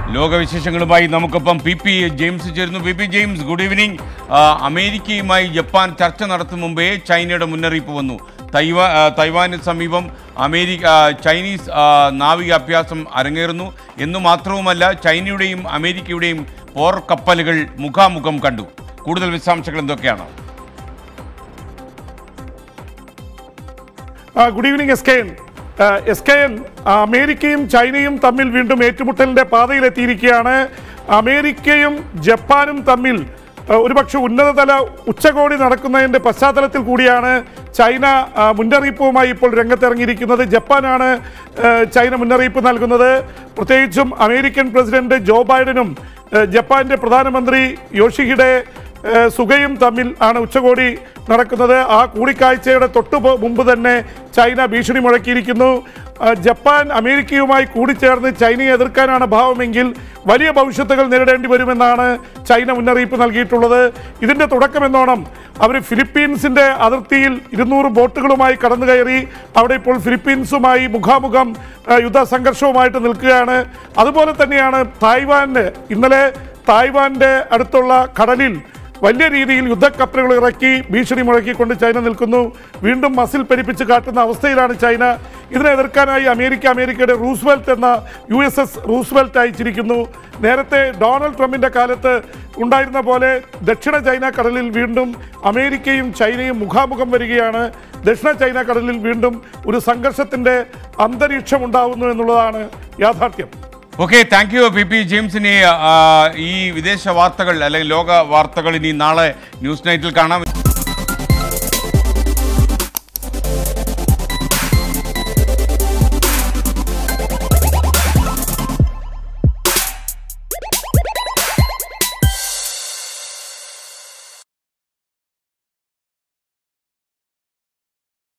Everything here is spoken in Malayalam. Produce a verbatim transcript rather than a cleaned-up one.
ലോകവിശേഷങ്ങളുമായി നമുക്കൊപ്പം പി പി ജെയിംസ് ചേരുന്നു. P P James, good evening. അമേരിക്കയുമായി ജപ്പാൻ ചർച്ച നടത്തും മുമ്പേ ചൈനയുടെ മുന്നറിയിപ്പ് വന്നു. തൈവാ തൈവാന് സമീപം അമേരിക്ക ചൈനീസ് നാവിക അഭ്യാസം അരങ്ങേറുന്നു എന്നു മാത്രവുമല്ല, ചൈനയുടെയും അമേരിക്കയുടെയും പോർ കപ്പലുകൾ മുഖാമുഖം കണ്ടു. കൂടുതൽ വിശദാംശങ്ങൾ എന്തൊക്കെയാണ്? Good evening S K N. S K N, അമേരിക്കയും ചൈനയും തമ്മിൽ വീണ്ടും ഏറ്റുമുട്ടലിൻ്റെ പാതയിലെത്തിയിരിക്കുകയാണ്. അമേരിക്കയും ജപ്പാനും തമ്മിൽ ഒരുപക്ഷെ ഉന്നതതല ഉച്ചകോടി നടക്കുന്നതിൻ്റെ പശ്ചാത്തലത്തിൽ കൂടിയാണ് ചൈന മുന്നറിയിപ്പുമായി ഇപ്പോൾ രംഗത്തിറങ്ങിയിരിക്കുന്നത്. ജപ്പാനാണ് ചൈന മുന്നറിയിപ്പ് നൽകുന്നത്. പ്രത്യേകിച്ചും അമേരിക്കൻ പ്രസിഡന്റ് ജോ ബൈഡനും ജപ്പാന്റെ പ്രധാനമന്ത്രി യോഷിഹിഡെ സുഗയും തമ്മിൽ ആണ് ഉച്ചകോടി നടക്കുന്നത്. ആ കൂടിക്കാഴ്ചയുടെ തൊട്ടു മുമ്പ് തന്നെ ചൈന ഭീഷണി മുഴക്കിയിരിക്കുന്നു. ജപ്പാൻ അമേരിക്കയുമായി കൂടിച്ചേർന്ന് ചൈനയെ എതിർക്കാനാണ് ഭാവമെങ്കിൽ വലിയ ഭവിഷ്യത്തുകൾ നേരിടേണ്ടി വരുമെന്നാണ് ചൈന മുന്നറിയിപ്പ് നൽകിയിട്ടുള്ളത്. ഇതിൻ്റെ തുടക്കമെന്നോണം അവർ ഫിലിപ്പീൻസിൻ്റെ അതിർത്തിയിൽ ഇരുന്നൂറ് ബോട്ടുകളുമായി കടന്നു കയറി അവിടെ ഇപ്പോൾ ഫിലിപ്പീൻസുമായി മുഖാമുഖം യുദ്ധ സംഘർഷവുമായിട്ട് നിൽക്കുകയാണ്. അതുപോലെ തന്നെയാണ് തായ്വാന് ഇന്നലെ തായ്വാൻ്റെ അടുത്തുള്ള കടലിൽ വലിയ രീതിയിൽ യുദ്ധക്കപ്പലുകൾ ഇറക്കി ഭീഷണി മുഴക്കിക്കൊണ്ട് ചൈന നിൽക്കുന്നു. വീണ്ടും മസിൽ പെരുപ്പിച്ച് കാട്ടുന്ന അവസ്ഥയിലാണ് ചൈന. ഇതിനെ എതിർക്കാനായി അമേരിക്ക അമേരിക്കയുടെ റൂസ്വെൽറ്റ് എന്ന യു എസ് എസ് റൂസ്വെൽറ്റ് അയച്ചിരിക്കുന്നു. നേരത്തെ ഡൊണാൾഡ് ട്രംപിൻ്റെ കാലത്ത് ഉണ്ടായിരുന്ന പോലെ ദക്ഷിണ ചൈന കടലിൽ വീണ്ടും അമേരിക്കയും ചൈനയും മുഖാമുഖം വരികയാണ്. ദക്ഷിണ ചൈന കടലിൽ വീണ്ടും ഒരു സംഘർഷത്തിൻ്റെ അന്തരീക്ഷം ഉണ്ടാവുന്നു എന്നുള്ളതാണ് യാഥാർത്ഥ്യം. Okay, thank you P P ജെയിംസിനെ. ഈ വിദേശ വാർത്തകൾ അല്ലെങ്കിൽ ലോക വാർത്തകൾ ഇനി നാളെ ന്യൂസ് നൈറ്റിൽ കാണാം.